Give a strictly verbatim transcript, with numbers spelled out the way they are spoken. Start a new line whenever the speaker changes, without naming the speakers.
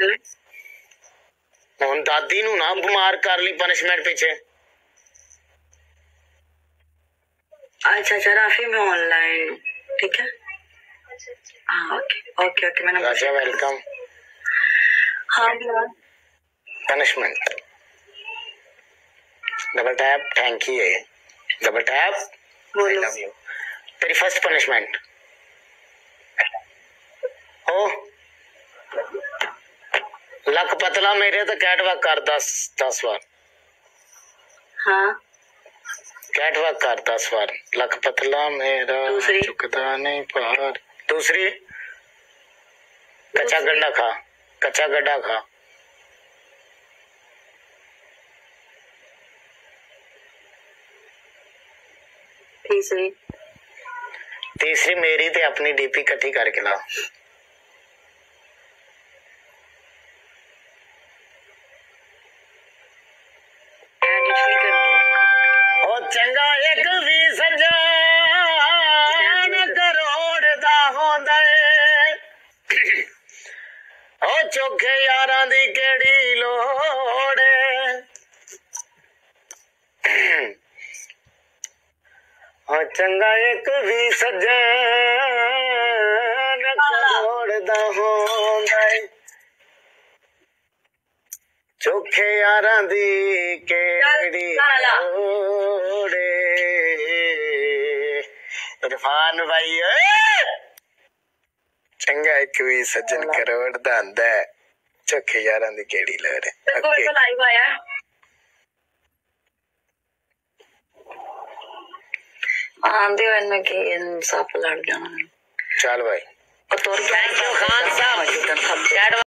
ਹੁਣ ਦਾਦੀ ਨੂੰ ਨਾ ਬਿਮਾਰ ਕਰ ਲਈ ਪनिशमेंट ਪਿੱਛੇ।
अच्छा अच्छा राफी में ऑनलाइन ठीक है। हाँ ओके ओके ओके मैंने
राजा वेलकम।
हाँ
punishment double tap thank you double tap I love you. तेरी फर्स्ट पनिशमेंट हो लक पतला मेरे तो कैटवॉक कर दस दस बार।
हाँ
कैटवॉक कर दस बार। लक पतला मेरा चुकता नहीं पार। दूसरी कच्चा गड्ढा खा कच्चा गड्ढा खा।
तीसरी
तीसरी मेरी ते अपनी डीपी इकट्ठी करके ला। चंगा एक भी सजान करोड़ दा होंदा ओ चोखे यारां दी केड़ी लोड़ ओ चंगा एक भी सजान करोड़ दा होंदा चोखे यारां दी केड़ी लोड़। इरफान भाई चंगा एक भी सज्जन करोड़ दा आंदा चोखे यारां दी केड़ी लोड़।
लाइव आया आंदे इनमें की इंसाफ लड़ जाना।
चल भाई
और तोर क्या खान साहब